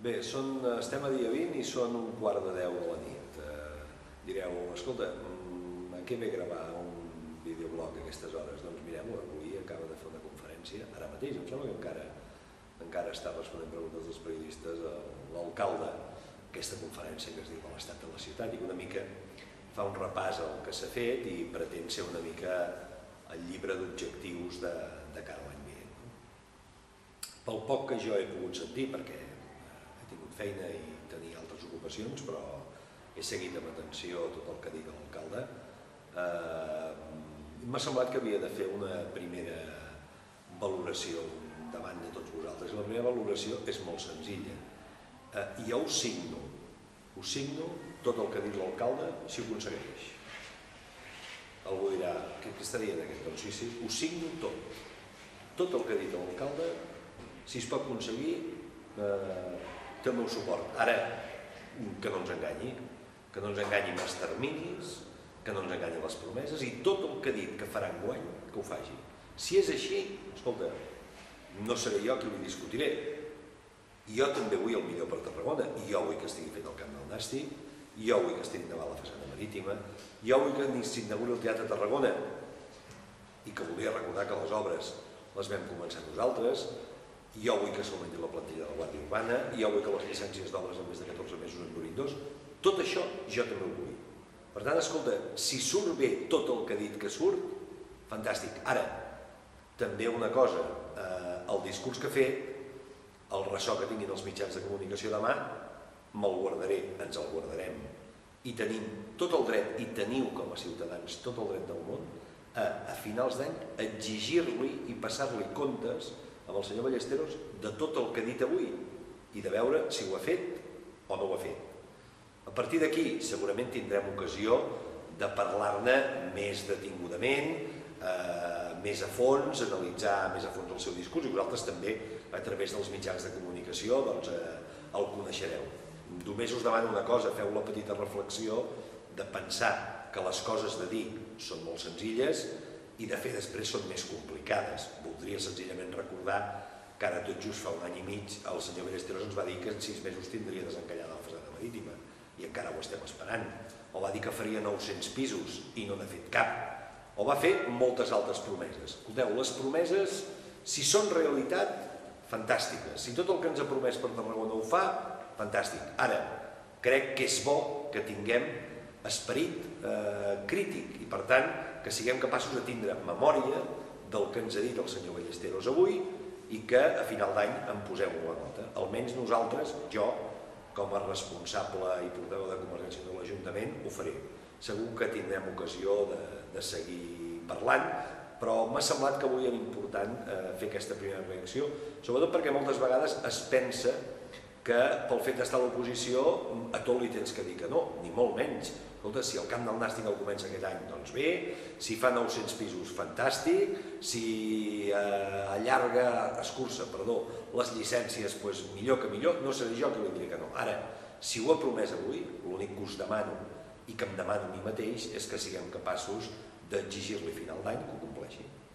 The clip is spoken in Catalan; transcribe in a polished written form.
Bé, estem a dia 20 i són 9:15 de la nit. Direu, escolta, a què ve gravar un videoblog a aquestes hores? Doncs mireu, avui acaba de fer una conferència, ara mateix, em sembla que encara està responent preguntes dels periodistes l'alcalde, aquesta conferència que es diu de l'estat de la ciutat, i una mica fa un repàs al que s'ha fet i pretén ser una mica el llibre d'objectius de cara a l'any vinent. Pel poc que jo he pogut sentir, perquè he tingut feina i tenia altres ocupacions, però he seguit amb atenció tot el que ha dit l'alcalde, m'ha semblat que havia de fer una primera valoració davant de tots vosaltres. La primera valoració és molt senzilla. Jo ho signo tot el que ha dit l'alcalde si ho aconsegueix. Algú dirà, què estaria d'aquest? Doncs sí, ho signo tot. Tot el que ha dit l'alcalde, si es pot aconseguir, té el meu suport. Ara, que no ens enganyi amb els terminis, que no ens enganyi les promeses, i tot el que ha dit que farà enguany, que ho faci. Si és així, escolta, no seré jo qui li discutiré. Jo també vull el millor per Tarragona, i jo vull que estigui fet el Camp del Nàstic, jo vull que estigui endavant la façana marítima, jo vull que s'inauguri el Teatre Tarragona, i que volia recordar que les obres les vam començar nosaltres, jo vull que s'augmenti la plantilla de la Guàrdia Urbana, jo vull que les llicències d'obres en més de 14 mesos en durin 2, tot això jo també ho vull. Per tant, escolta, si surt bé tot el que ha dit que surt, fantàstic. Ara, també una cosa, el discurs que ha fet, el ressò que tinguin els mitjans de comunicació demà, me'l guardaré, ens el guardarem, i tenim tot el dret, i teniu com a ciutadans tot el dret del món, a finals d'any exigir-li i passar-li comptes amb el senyor Ballesteros de tot el que ha dit avui i de veure si ho ha fet o no ho ha fet. A partir d'aquí segurament tindrem ocasió de parlar-ne més detingudament, més a fons, analitzar més a fons el seu discurs, i vosaltres també a través dels mitjans de comunicació el coneixereu. Només us demano una cosa, feu la petita reflexió de pensar que les coses de dir són molt senzilles i de fer després són més complicades. Voldria senzillament recordar que ara tot just fa un any i mig el senyor Ballesteros ens va dir que en 6 mesos tindria desencallada la façana marítima i encara ho estem esperant. O va dir que faria 900 pisos i no n'ha fet cap. O va fer moltes altres promeses. Escolteu, les promeses, si són realitat, fantàstiques. Si tot el que ens ha promès per Tarragona ho fa, fantàstic. Ara, crec que és bo que tinguem esperit crític i, per tant, que siguem capaços de tindre memòria del que ens ha dit el senyor Ballesteros avui i que a final d'any en posem una nota. Almenys nosaltres, jo, com a responsable i portaveu de Convergència de l'Ajuntament, ho faré. Segur que tindrem ocasió de seguir parlant, però m'ha semblat que avui era important fer aquesta primera reacció, sobretot perquè moltes vegades es pensa que pel fet d'estar a l'oposició a tot li tens que dir que no, ni molt menys. Escolta, si el Camp del Nàstic el comença aquest any, doncs bé, si fa 900 pisos, fantàstic, si escurça les llicències, doncs millor que millor, no seré jo qui li diré que no. Ara, si ho ha promès avui, l'únic que us demano i que em demano a mi mateix és que siguem capaços d'exigir-li a final d'any que ho compleixi.